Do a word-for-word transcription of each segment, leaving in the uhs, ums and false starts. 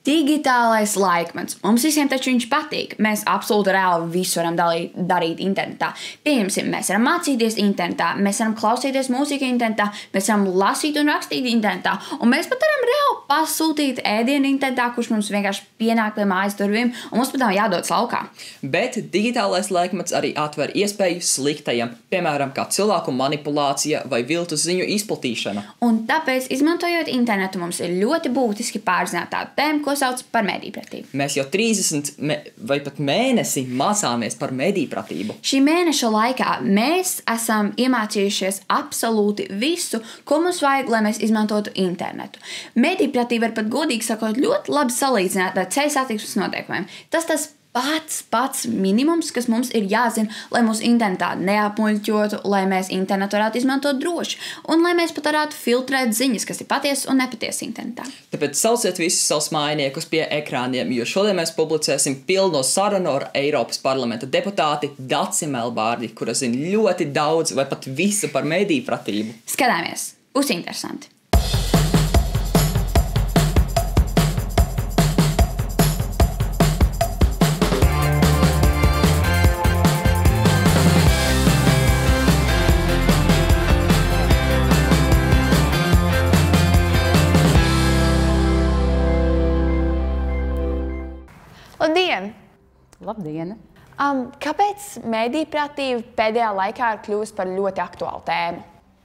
Digitālais laikmets. Mums visiem taču viņš patīk. Mēs absolūti reāli visu varam dalīt, darīt internetā. Pieņemsim, mēs varam mācīties internetā, mēs varam klausīties mūziku internetā, mēs varam lasīt un rakstīt internetā, un mēs pat varam reāli pasūtīt ēdienu internetā, kurš mums vienkārši pienāk pie mājas durvīm, un mums pat nav jādodas laukā. Bet digitālais laikmets arī atver iespēju sliktajam, piemēram, kā cilvēku manipulācija vai viltus ziņu izplatīšana. Un tāpēc, izmantojot internetu, mums ir ļoti būtiski pārzināt tādu tēmu, ko sauc par medijpratību. Mēs jau trīsdesmit me vai pat mēnesi mācāmies par medijpratību. Šī mēneša laikā mēs esam iemācījušies absolūti visu, ko mums vajag, lai mēs izmantotu internetu. Medijpratība ir pat godīgi sakot ļoti labi salīdzināt ar ceļu satiksmes noteikumiem. Tas tas pats, pats minimums, kas mums ir jāzina, lai mūs internetā neapmuļķotu, lai mēs internetu varētu izmantot droši, un lai mēs pat varētu filtrēt ziņas, kas ir patiesas un nepatiesas internetā. Tāpēc sauciet visus savus mājiniekus pie ekrāniem, jo šodien mēs publicēsim pilno sarunu ar Eiropas parlamenta deputāti Daci Melbārdi, kura zina ļoti daudz vai pat visu par medijpratību. Skatāmies! Būs interesanti! Labdien! Labdien! Um, kāpēc medijpratība pēdējā laikā ir kļuvusi par ļoti aktuālu tēmu?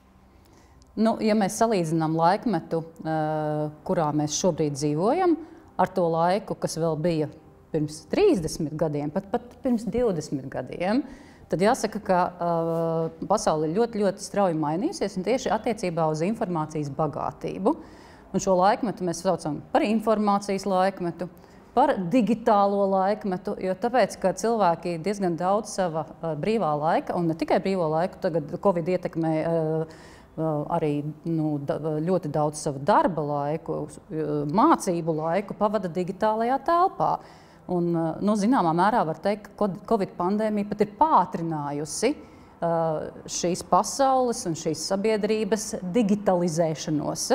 Nu, ja mēs salīdzinām laikmetu, uh, kurā mēs šobrīd dzīvojam, ar to laiku, kas vēl bija pirms trīsdesmit gadiem, pat, pat pirms divdesmit gadiem, tad jāsaka, ka uh, pasaule ir ļoti, ļoti strauji mainījusies un tieši attiecībā uz informācijas bagātību. Un šo laikmetu mēs saucam par informācijas laikmetu, par digitālo laikmetu, jo tāpēc, ka cilvēki diezgan daudz sava uh, brīvā laika, un ne tikai brīvo laiku, tagad Covid ietekmē uh, uh, arī nu, da, ļoti daudz savu darba laiku, uh, mācību laiku pavada digitālajā telpā. Un, uh, nu, zināmā mērā var teikt, ka Covid pandēmija pat ir pātrinājusi uh, šīs pasaules un šīs sabiedrības digitalizēšanos.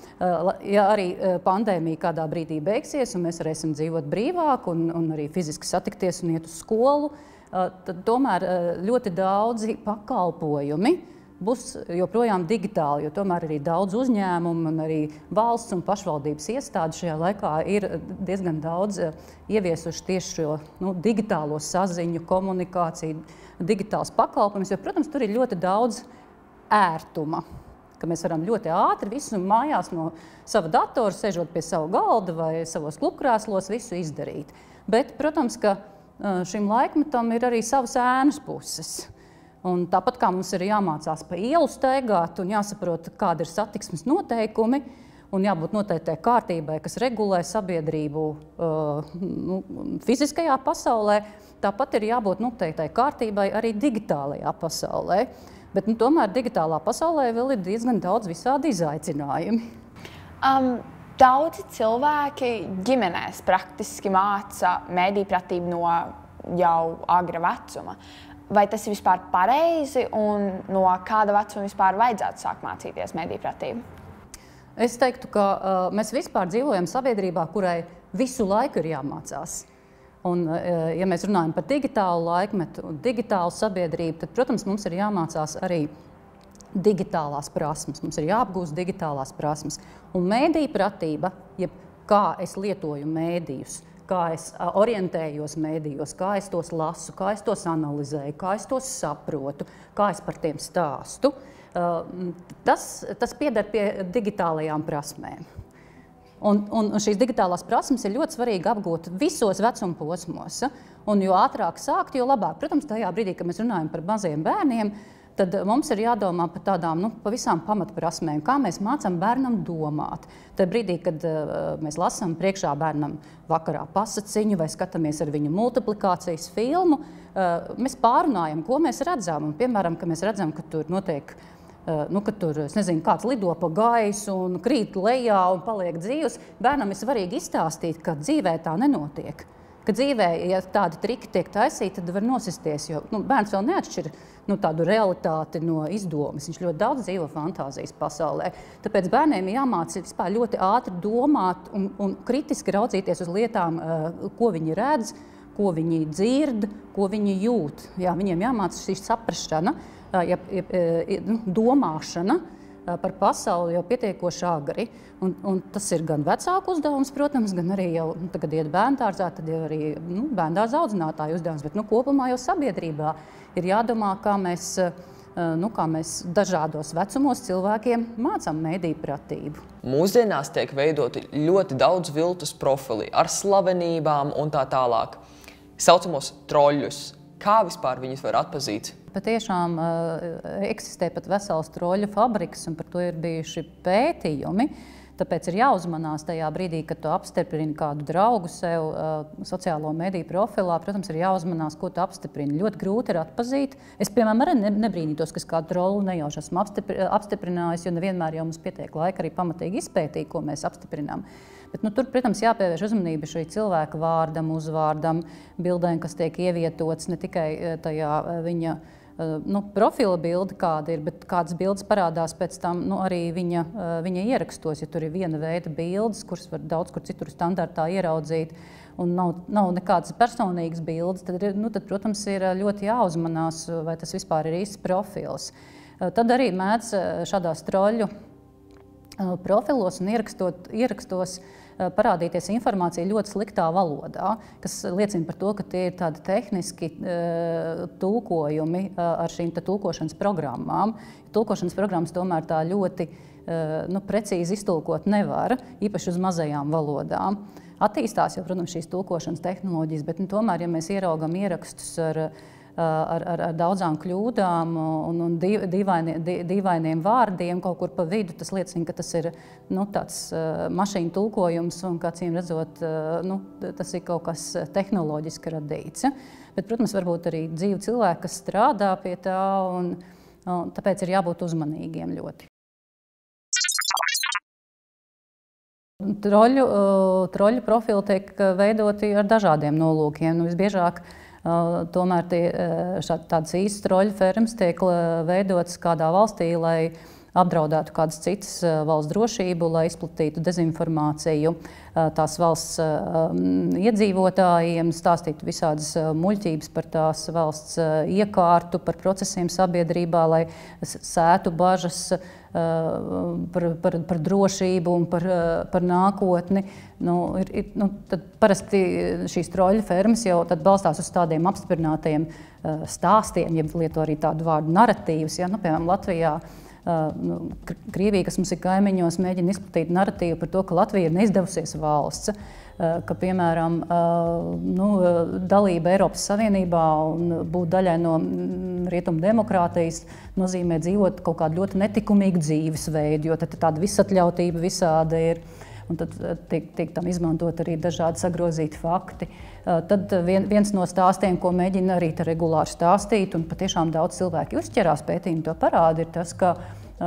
Ja arī pandēmija kādā brīdī beigsies un mēs varēsim dzīvot brīvāk un, un arī fiziski satikties un iet uz skolu, tad tomēr ļoti daudzi pakalpojumi būs joprojām digitāli, jo tomēr arī daudz uzņēmumu un arī valsts un pašvaldības iestādes šajā laikā ir diezgan daudz ieviesuši tieši šo nu, digitālo saziņu, komunikāciju, digitāls pakalpojums, jo, protams, tur ir ļoti daudz ērtuma. Ka mēs varam ļoti ātri visu mājās no sava datora, sežot pie sava galda vai savos klubkrēslos, visu izdarīt. Bet, protams, ka šim laikmetam ir arī savas ēnas puses. Un tāpat kā mums ir jāmācās pa ielu staigāt un jāsaprot, kāda ir satiksmes noteikumi un jābūt noteiktai kārtībai, kas regulē sabiedrību uh, nu, fiziskajā pasaulē, tāpat ir jābūt noteiktai kārtībai arī digitālajā pasaulē. Bet nu, tomēr digitālā pasaulē vēl ir diezgan daudz visādi izaicinājumi. Um, daudzi cilvēki ģimenēs praktiski māca medijpratību no jau agra vecuma. Vai tas ir vispār pareizi un no kāda vecuma vispār vajadzētu sākt mācīties medijpratību? Es teiktu, ka uh, mēs vispār dzīvojam sabiedrībā, kurai visu laiku ir jāmācās. Un, ja mēs runājam par digitālu laikmetu un digitālu sabiedrību, tad, protams, mums ir jāmācās arī digitālās prasmes. Mums ir jāapgūst digitālās prasmes. Un medijpratība, jeb kā es lietoju mēdījus, kā es orientējos mēdījos, kā es tos lasu, kā es tos analizēju, kā es tos saprotu, kā es par tiem stāstu, tas, tas pieder pie digitālajām prasmēm. Un, un šīs digitālās prasmes ir ļoti svarīgi apgūt visos vecuma posmos. Un jo ātrāk sākt, jo labāk. Protams, tajā brīdī, kad mēs runājam par maziem bērniem, tad mums ir jādomā par tādām nu, pavisam pamatprasmēm, kā mēs mācām bērnam domāt. Tajā brīdī, kad uh, mēs lasām priekšā bērnam vakarā pasaciņu vai skatāmies ar viņu multiplikācijas filmu, uh, mēs pārunājam, ko mēs redzam. Un, piemēram, ka mēs redzam, ka tur notiek Nu, kad tur, es nezinu, kāds lido pa gaisu un krīt lejā un paliek dzīvs, bērnam ir svarīgi izstāstīt, ka dzīvē tā nenotiek. ka dzīvē, ja tādi triki tiek taisīti, tad var nosisties, jo nu, bērns vēl neatšķir nu, tādu realitāti no izdomas. Viņš ļoti daudz dzīvo fantāzijas pasaulē. Tāpēc bērniem ir jāmācās vispār ļoti ātri domāt un, un kritiski raudzīties uz lietām, ko viņi redz, ko viņi dzird, ko viņi jūt. Jā, viņiem jāmācās šī saprašana, ja, ja, nu, domāšana par pasauli jau pietiekoši agri. Un, un tas ir gan vecāku uzdevums, protams, gan arī jau nu, tagad iet bērndārzā, tad jau arī nu, bērndārza audzinātāju uzdevums, bet nu, kopumā jau sabiedrībā ir jādomā, kā mēs, nu, kā mēs dažādos vecumos cilvēkiem mācām mediju pratību. Mūsdienās tiek veidoti ļoti daudz viltus profili ar slavenībām un tā tālāk. Saucamos troļļus. Kā vispār viņus var atpazīt? Patiešām uh, eksistē pat vesels troļļu fabriks, un par to ir bijuši pētījumi. Tāpēc ir jāuzmanās tajā brīdī, kad tu apstiprini kādu draugu sev uh, sociālo mediju profilā. Protams, ir jāuzmanās, ko tu apstiprini. Ļoti grūti ir atpazīt. Es, piemēram, arī ne, nebrīnītos, ka kādu trolu nejauši esmu apstipri, apstiprinājis, jo nevienmēr jau mums pietiek laika arī pamatīgi izpētīt, ko mēs apstiprinām. Bet, nu, tur, protams, jāpievērš uzmanība šī cilvēka vārdam, uzvārdam, bildēm, kas tiek ievietotas ne tikai tajā viņa nu, profila bilde, kāda ir, bet kādas bildes parādās pēc tam nu, arī viņa, viņa ierakstos. Ja tur ir viena veida bildes, kuras var daudz kur citur standartā ieraudzīt, un nav, nav nekādas personīgas bildes, tad, nu, tad, protams, ir ļoti jāuzmanās, vai tas vispār ir īsts profils. Tad arī mēdz šādās troļļu profilos un ierakstot, ierakstos parādīties informācija ļoti sliktā valodā, kas liecina par to, ka tie ir tādi tehniski uh, tulkojumi uh, ar šīm tulkošanas programmām. Tulkošanas programmas tomēr tā ļoti uh, nu, precīzi iztulkot nevar, īpaši uz mazajām valodām. Attīstās jau, protams, šīs tulkošanas tehnoloģijas, bet nu, tomēr, ja mēs ieraugam ierakstus ar Ar, ar, ar daudzām kļūdām un, un dīvainiem, dīvainiem vārdiem kaut kur pa vidu, tas liecina, ka tas ir nu, tāds uh, mašīnu tulkojums un, kā cīm redzot, uh, nu, tas ir kaut kas tehnoloģiski radīts. Ja? Bet, protams, varbūt arī dzīvi cilvēki, kas strādā pie tā, un, un tāpēc ir jābūt uzmanīgiem ļoti. Troļu, uh, troļu profili tiek veidoti ar dažādiem nolūkiem. Nu, visbiežāk Uh, tomēr tie, šād, tādas īstas troļu fermas tiek veidotas kādā valstī, lai apdraudētu kādas citas valsts drošību, lai izplatītu dezinformāciju tās valsts iedzīvotājiem, stāstītu visādas muļķības par tās valsts iekārtu, par procesiem sabiedrībā, lai sētu bažas par, par, par drošību un par, par nākotni. Nu, ir, ir, nu, tad parasti šīs troļu fermas jau tad balstās uz tādiem apstiprinātajiem stāstiem, ja lieto arī tādu vārdu naratīvus. Ja? Nu, piemēram, Latvijā nu, Krievija, kas mums ir kaimiņos, mēģina izplatīt naratīvu par to, ka Latvija ir neizdevusies valsts, ka, piemēram, nu, dalība Eiropas Savienībā un būt daļai no rietumu demokrātijas nozīmē dzīvot kaut kādu ļoti netikumīgu dzīvesveidu, jo tad tāda visatļautība visāda ir. Un tad tiek, tiek tam izmantot arī dažādi sagrozīti fakti. Tad vien, viens no stāstiem, ko mēģina arī regulāri stāstīt, un patiešām daudz cilvēki uzķerās pētījumi to parāda, ir tas, ka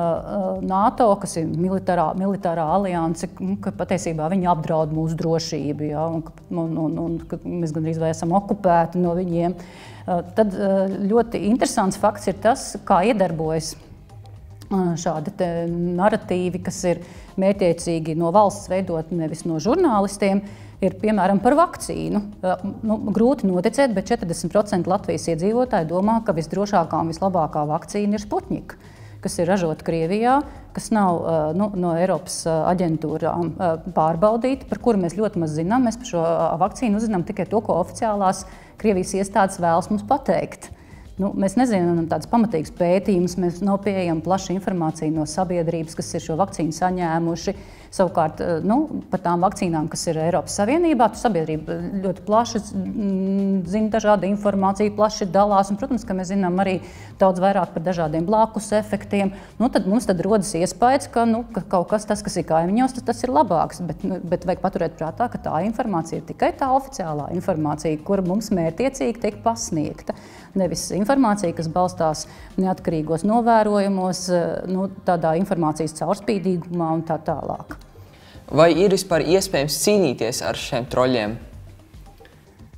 NATO, kas ir militārā, militārā alianse, ka patiesībā viņi apdraud mūsu drošību, ja, un, un, un, un ka mēs gandrīz vai esam okupēti no viņiem. Tad ļoti interesants fakts ir tas, kā iedarbojas šādi te naratīvi, kas ir mērķiecīgi no valsts veidot, nevis no žurnālistiem, ir piemēram par vakcīnu. Nu, grūti noticēt, bet četrdesmit procenti Latvijas iedzīvotāji domā, ka visdrošākā un vislabākā vakcīna ir Sputņika, kas ir ražota Krievijā, kas nav nu, no Eiropas aģentūrām pārbaudīta, par kuru mēs ļoti maz zinām. Mēs par šo vakcīnu uzzinām tikai to, ko oficiālās Krievijas iestādes vēlas mums pateikt. Nu, mēs nezinām tādus pamatīgus pētījumus, mēs nav pieejama plaša informācija no sabiedrības, kas ir šo vakcīnu saņēmuši. Savukārt, nu, par tām vakcīnām, kas ir Eiropas Savienībā, tu sabiedrība ļoti plaši zina dažādu informāciju, plaši dalās, un, protams, ka mēs zinām arī daudz vairāk par dažādiem blakus efektiem. Nu, tad mums tad rodas iespējas, ka, nu, ka kaut kas tas, kas ir kaimiņos, tas, tas ir labāks, bet, bet vajag paturēt prātā, ka tā informācija ir tikai tā oficiālā informācija, kura mums mērķiecīgi tiek pasniegta. Nevis informācija, kas balstās neatkarīgos novērojumos, nu, tādā informācijas caurspīdīgumā un tā tālāk. Vai ir vispār iespējams cīnīties ar šiem troļļiem?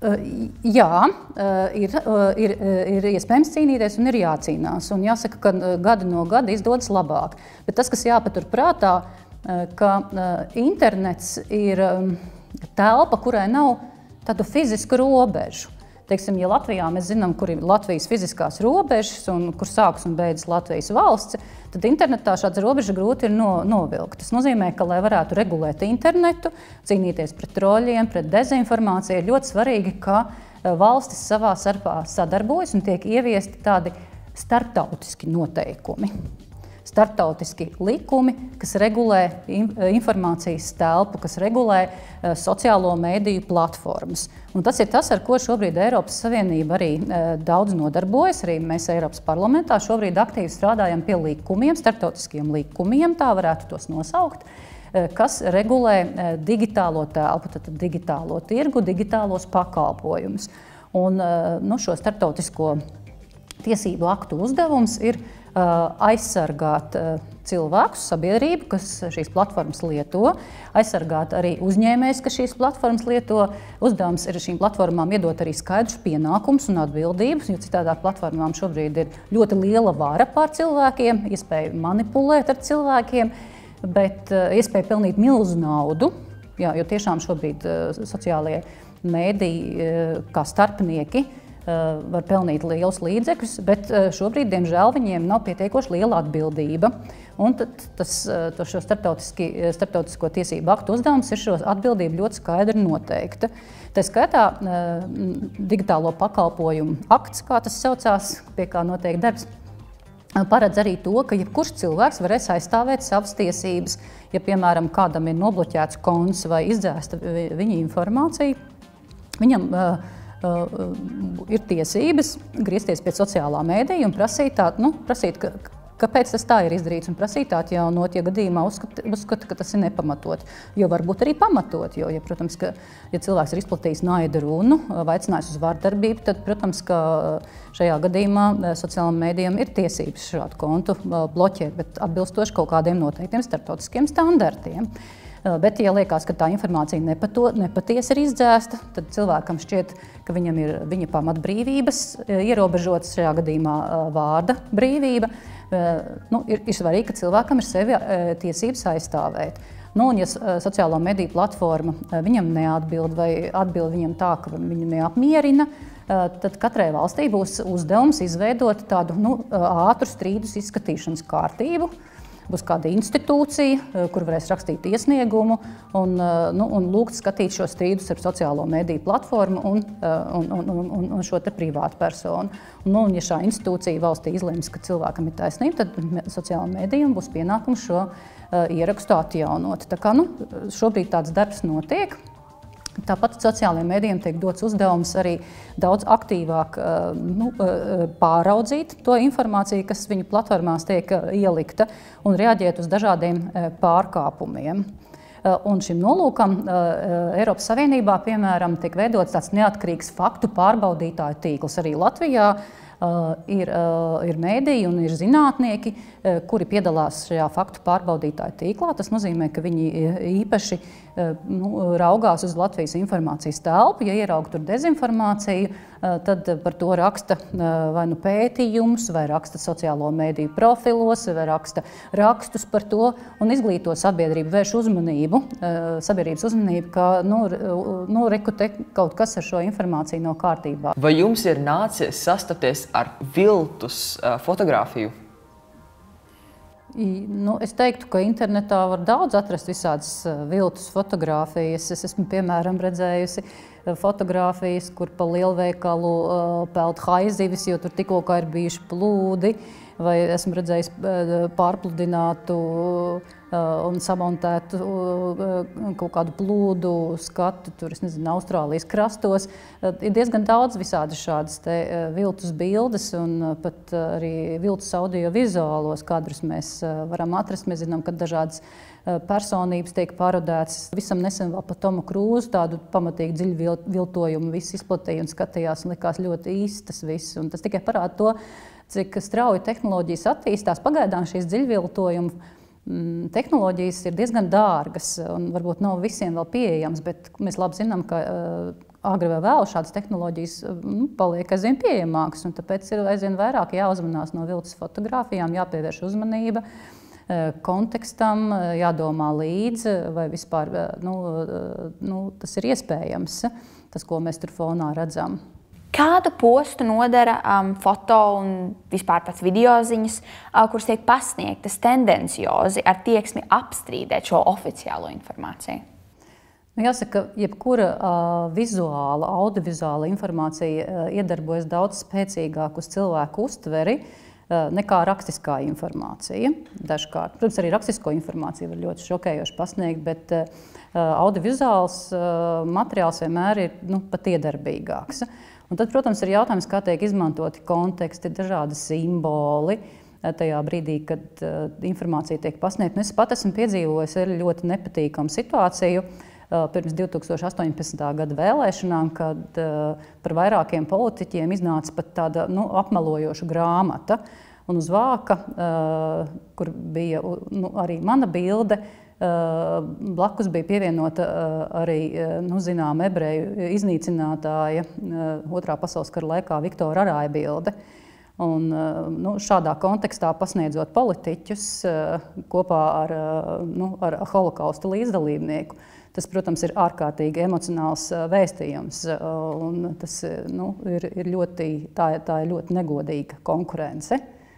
Jā, ir, ir, ir iespējams cīnīties un ir jācīnās. Un jāsaka, ka gadu no gada izdodas labāk. Bet tas, kas jāpatur prātā, ka internets ir telpa, kurai nav tādu fizisku robežu. Teiksim, ja Latvijā mēs zinām, kur ir Latvijas fiziskās robežas un kur sākas un beidzas Latvijas valsts, tad internetā šādas robežas grūti ir no, novilkt. Tas nozīmē, ka, lai varētu regulēt internetu, cīnīties pret troļļiem, pret dezinformāciju, ir ļoti svarīgi, ka valstis savā starpā sadarbojas un tiek ieviesti tādi starptautiski noteikumi. Starptautiski likumi, kas regulē informācijas telpu, kas regulē sociālo mediju platformas. Un tas ir tas, ar ko šobrīd Eiropas Savienība arī daudz nodarbojas. Arī mēs Eiropas parlamentā šobrīd aktīvi strādājam pie likumiem, starptautiskiem likumiem, tā varētu tos nosaukt, kas regulē digitālo telpu, tad digitālo tirgu, digitālos pakalpojumus. Un nu, šo starptautisko tiesību aktu uzdevums ir aizsargāt cilvēkus, sabiedrību, kas šīs platformas lieto, aizsargāt arī uzņēmējus, kas šīs platformas lieto. Uzdevums ir šīm platformām iedot arī skaidrus pienākumus un atbildības, jo citādāk platformām šobrīd ir ļoti liela vara pār cilvēkiem, iespēja manipulēt ar cilvēkiem, bet iespēja pelnīt milzu naudu, jā, jo tiešām šobrīd sociālie mēdīji kā starpnieki var pelnīt lielus līdzekļus, bet šobrīd, diemžēl, viņiem nav pietiekoši liela atbildība. Un tad tas, to šo starptautisko tiesību aktu uzdevums ir šo atbildību ļoti skaidri noteikta. Tā skaitā digitālo pakalpojumu akts, kā tas saucās, pie kā notiek darbs, paredz arī to, ka jebkurš cilvēks varēs aizstāvēt savas tiesības. Ja, piemēram, kādam ir nobloķēts konts vai izdzēsta viņa informācija, viņam Uh, ir tiesības griezties pie sociālā mēdīja un prasīt, tā, nu, prasīt ka, kāpēc tas tā ir izdarīts, un prasīt atjaunot, ja gadījumā uzskata, uzskata, ka tas ir nepamatot. Jo varbūt arī pamatot, jo, ja, protams, ka, ja cilvēks ir izplatījis naida runu, vaicinājis uz vardarbību, tad, protams, ka šajā gadījumā sociālajiem mēdījiem ir tiesības šādu kontu bloķēt, bet atbilstoši kaut kādiem noteiktiem starptautiskiem standartiem. Bet, ja liekas, ka tā informācija nepato, nepatiesi ir izdzēsta, tad cilvēkam šķiet, ka viņam ir viņa pamatbrīvības ierobežotas, šajā gadījumā vārda brīvība. Nu, ir, ir svarīgi, ka cilvēkam ir sevi tiesības aizstāvēt. Nu, un ja sociālo mediju platforma viņam neatbild vai atbild viņam tā, ka viņu neapmierina, tad katrai valstī būs uzdevums izveidot tādu nu, ātru strīdus izskatīšanas kārtību. Būs kāda institūcija, kur varēs rakstīt iesniegumu un, nu, un lūgt skatīt šo strīdus ar sociālo mediju platformu un, un, un, un, un šo te privātu personu. Nu, un ja šā institūcija valstī izlems, ka cilvēkam ir taisnība, tad sociālajiem medijiem būs pienākums šo uh, ierakstu atjaunot. Tā kā, nu, šobrīd tāds darbs notiek. Tāpat sociālajiem mēdījiem tiek dots uzdevums arī daudz aktīvāk nu, pāraudzīt to informāciju, kas viņu platformās tiek ielikta, un reaģēt uz dažādiem pārkāpumiem. Un šim nolūkam Eiropas Savienībā, piemēram, tiek veidots tāds neatkarīgs faktu pārbaudītāju tīkls. Arī Latvijā Uh, ir, uh, ir mēdīji un ir zinātnieki, uh, kuri piedalās šajā faktu pārbaudītāju tīklā. Tas nozīmē, ka viņi īpaši uh, nu, raugās uz Latvijas informācijas telpu. Ja ieraug tur dezinformāciju, uh, tad par to raksta uh, vai nu pētījums, vai raksta sociālo mēdīju profilos, vai raksta rakstus par to un izglīto sabiedrību, vērš uzmanību, uh, sabiedrības uzmanību, ka nu, nu, reku te kaut kas ar šo informāciju nav kārtībā. Vai jums ir nācies sastapties ar viltus uh, fotografiju? Nu, es teiktu, ka internetā var daudz atrast visādas viltus fotogrāfijas. Es esmu, piemēram, redzējusi fotogrāfijas, kur pa lielveikalu uh, peld haizivis, jo tur tikko kā ir bijuši plūdi. Vai esmu redzējis pārpludinātu un samontētu kaut kādu plūdu skatu, tur, es nezinu, Austrālijas krastos. Ir diezgan daudz visādi šādas te viltus bildes un pat arī viltus audiovizuālos kadrus mēs varam atrast. Mēs zinām, ka dažādas personības tiek parodētas. Visam nesen vēl pa Tomu Krūzu tādu pamatīgi dziļu viltojumu viss izplatīja un skatījās un likās ļoti īsts tas viss. Un tas tikai parāda to, cik strauji tehnoloģijas attīstās. Pagaidām šīs dziļviltojumi tehnoloģijas ir diezgan dārgas un varbūt nav visiem vēl pieejams, bet mēs labi zinām, ka agri vai vēl šādas tehnoloģijas nu, paliek aizvien pieejamākas, un tāpēc ir aizvien vairāk jāuzmanās no viltus fotogrāfijām, jāpievērš uzmanība kontekstam, jādomā līdzi, vai vispār nu, nu, tas ir iespējams, tas, ko mēs tur fonā redzam. Kādu postu nodara um, foto un vispār pats videoziņas, uh, kuras tiek pasniegtas tendenciozi ar tieksmi apstrīdēt šo oficiālo informāciju? Nu, jāsaka, jebkura uh, vizuāla, audiovizuāla informācija uh, iedarbojas daudz spēcīgāk uz cilvēku uztveri uh, nekā rakstiskā informācija. Dažkārt, protams, arī rakstisko informāciju var ļoti šokējoši pasniegt, bet uh, audiovizuāls uh, materiāls vienmēr ir nu, pat iedarbīgāks. Un tad, protams, ir jautājums, kā tiek izmantoti konteksti, dažādi simboli tajā brīdī, kad uh, informācija tiek pasniegta. Es pat esmu piedzīvojis ļoti nepatīkamu situāciju uh, pirms divi tūkstoši astoņpadsmitā gada vēlēšanām, kad uh, par vairākiem politiķiem iznāca pat tāda nu, apmelojoša grāmata. Un uz vāka, uh, kur bija nu, arī mana bilde, Uh, blakus bija pievienota uh, arī uh, nu, zinām ebreju iznīcinātāja uh, otrā pasaules kara laikā Viktora Arāja bilde. Un, uh, nu, šādā kontekstā pasniedzot politiķus uh, kopā ar, uh, nu, ar holokausta līdzdalībnieku, tas, protams, ir ārkārtīgi emocionāls uh, vēstījums. Uh, un tas nu, ir, ir ļoti, tā, tā ir ļoti negodīga konkurence.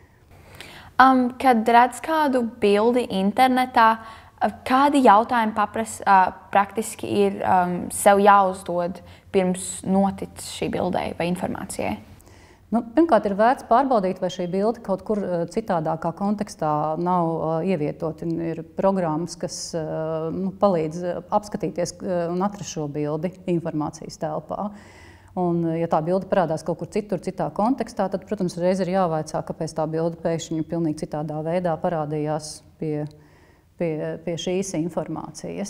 Um, kad redz kādu bildi internetā, kādi jautājumi papras, uh, praktiski ir um, sev jāuzdod pirms notic šī bildei vai informācijai? Nu, pirmkārt, ir vērts pārbaudīt, vai šī bilde kaut kur uh, citādākā kontekstā nav uh, ievietota. Ir programmas, kas uh, nu, palīdz apskatīties uh, un atrast šo bildi informācijas telpā. Un, ja tā bilde parādās kaut kur citur, citā kontekstā, tad, protams, reiz ir jāvaicā, kāpēc tā bilde pēkšņi pilnīgi citādā veidā parādījās pie Pie, pie šīs informācijas.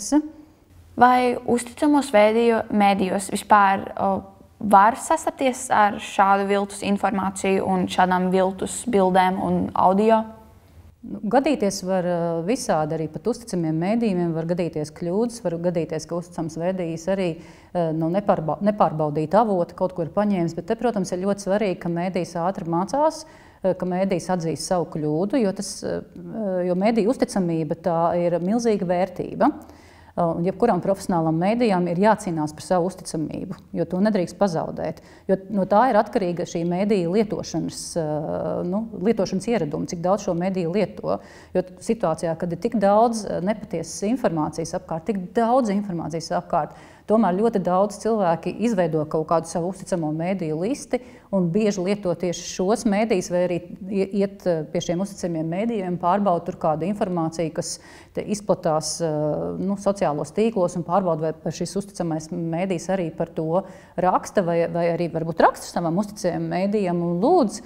Vai uzticamos mēdījos vispār o, var sastapties ar šādu viltus informāciju un šādām viltus bildēm un audio? Gadīties var visādi, arī pat uzticamiem mēdījiem var gadīties kļūdas, var gadīties, ka uzticams mēdījis arī nu, nepārbau, nepārbaudīt avotu, kaut ko ir paņēmis, bet te, protams, ir ļoti svarīgi, ka mēdījis ātri mācās, ka mēdījis atzīst savu kļūdu, jo, tas, jo mēdīju uzticamība tā ir milzīga vērtība. Un jebkuram profesionālam mēdījam ir jācīnās par savu uzticamību, jo to nedrīkst pazaudēt. Jo no tā ir atkarīga šī mēdīja lietošanas, nu, lietošanas ieraduma, cik daudz šo mēdīju lieto. Jo situācijā, kad ir tik daudz nepatiesas informācijas apkārt, tik daudz informācijas apkārt, tomēr ļoti daudz cilvēki izveido kaut kādu savu uzticamo mēdīju listi un bieži lieto tieši šos mēdījus vai arī iet pie šiem uzticamiem mēdījiem, pārbauda tur kādu informāciju, kas izplatās nu, sociālos tīklos un pārbauda, vai šis uzticamais mēdījis arī par to raksta vai, vai arī varbūt raksta savam uzticamajam mēdījam un lūdz,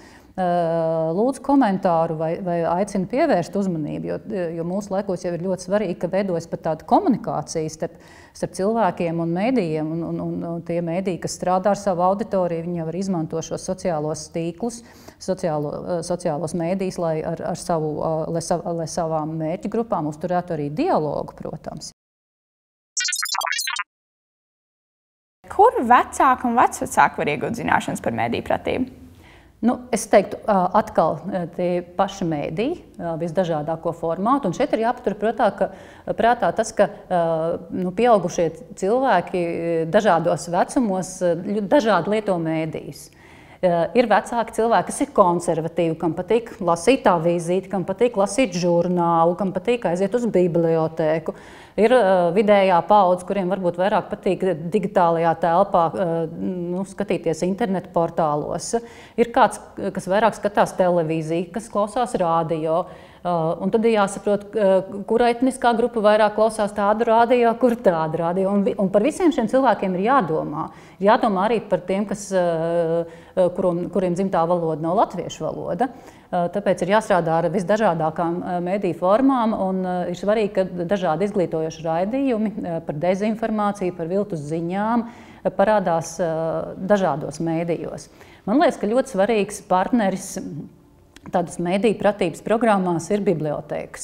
lūdzu komentāru vai, vai aicina pievērst uzmanību, jo, jo mūsu laikos jau ir ļoti svarīgi, ka veidojas pat tāda komunikācija starp, starp cilvēkiem un mēdījiem, un, un, un tie mēdīji, kas strādā ar savu auditoriju, viņi jau var izmantot šos sociālos tīklus, sociālo, sociālos mēdījus, lai ar, ar savu, lai, sav, lai savām mērķu grupām uzturētu arī dialogu, protams. Kur vecāki un vecvecāki var iegūt zināšanas par mēdīju pratību? Nu, es teiktu, atkal tie paši mēdīji, visdažādāko formātu. Un šeit ir jāpatur prātā, ka, prātā tas, ka nu, pieaugušie cilvēki dažādos vecumos dažādi lieto mēdījus. Ir vecāki cilvēki, kas ir konservatīvi, kam patīk lasīt avīzīti, kam patīk lasīt žurnālu, kam patīk aiziet uz bibliotēku. Ir uh, vidējā paudze, kuriem varbūt vairāk patīk digitālajā telpā uh, nu, skatīties internetu portālos. Ir kāds, kas vairāk skatās televīziju, kas klausās radio. Uh, un tad ir jāsaprot, uh, kura etniskā grupa vairāk klausās tādu radio, kur tādu radio. Un, un par visiem šiem cilvēkiem ir jādomā. Ir jādomā arī par tiem, kas, uh, kurum, kuriem dzimtā valoda nav latviešu valoda. Tāpēc ir jāstrādā ar visdažādākām mediju formām, un ir svarīgi, ka dažādi izglītojoši raidījumi par dezinformāciju, par viltus ziņām parādās dažādos medijos. Man liekas, ka ļoti svarīgs partneris tādas mediju pratības programmās ir bibliotēkas.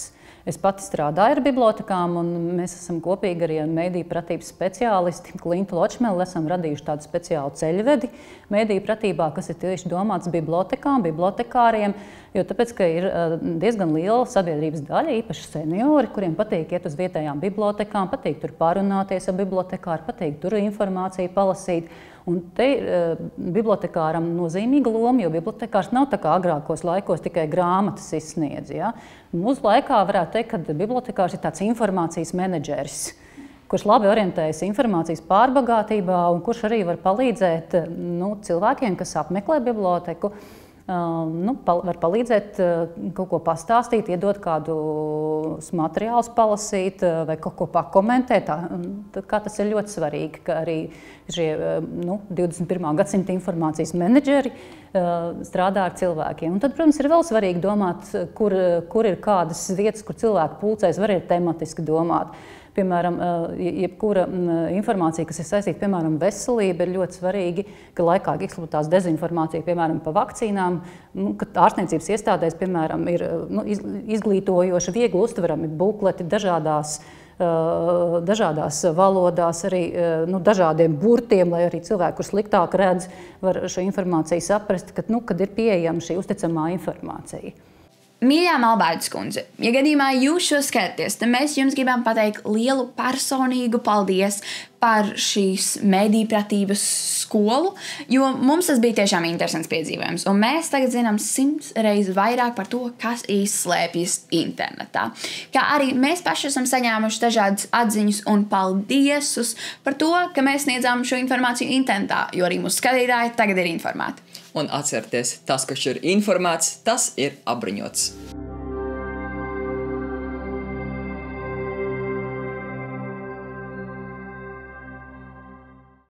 Es pati strādāju ar bibliotekām, un mēs esam kopīgi arī ar mediju pratības speciālisti Klintu Ločmeli esam radījuši tādu speciālu ceļvedi mediju pratībā, kas ir tieši domāts bibliotekām, bibliotekāriem, jo tāpēc, ka ir diezgan liela sabiedrības daļa, īpaši seniori, kuriem patīk iet uz vietējām bibliotekām, patīk tur parunāties ar bibliotekāru, patīk tur informāciju palasīt. Un te ir uh, bibliotekāram nozīmīga loma, jo bibliotekārs nav tā kā agrākos laikos tikai grāmatas izsniedz. Ja? Mūsu laikā varētu teikt, ka bibliotekārs ir tāds informācijas menedžeris, kurš labi orientējas informācijas pārbagātībā un kurš arī var palīdzēt nu, cilvēkiem, kas apmeklē biblioteku, uh, nu, pal var palīdzēt uh, kaut ko pastāstīt, iedot kādus materiālus palasīt uh, vai kaut ko pakomentēt. Tā, tad, kā tas ir ļoti svarīgi, ka arī šie nu, divdesmit pirmā gadsimta informācijas menedžeri uh, strādā ar cilvēkiem. Un tad, protams, ir vēl svarīgi domāt, kur, kur ir kādas vietas, kur cilvēki pulcēs, var ir tematiski domāt. Piemēram, jebkura informācija, kas ir saistīta, piemēram, veselība, ir ļoti svarīgi, ka laikā izplatās dezinformācija, piemēram, pa vakcīnām, nu, kad ārstniecības iestādēs, piemēram, ir nu, izglītojoši, viegli uztverami bukleti dažādās dažādās valodās, arī nu, dažādiem burtiem, lai arī cilvēki, kur sliktāk redz, var šo informāciju saprast, kad, nu, kad ir pieejama šī uzticamā informācija. Mīļā Melbārdas kundze, ja gadījumā jūs šo skatāties, tad mēs jums gribam pateikt lielu personīgu paldies par šīs mediju pratības skolu, jo mums tas bija tiešām interesants piedzīvojums, un mēs tagad zinām simts reizes vairāk par to, kas īsti slēpjas internetā. Kā arī mēs paši esam saņēmuši dažādas atziņas un paldiesus par to, ka mēs sniedzām šo informāciju internetā, jo arī mūsu skatītāji tagad ir informēti. Un atcerieties, tas, kas ir informēts, tas ir apbruņots.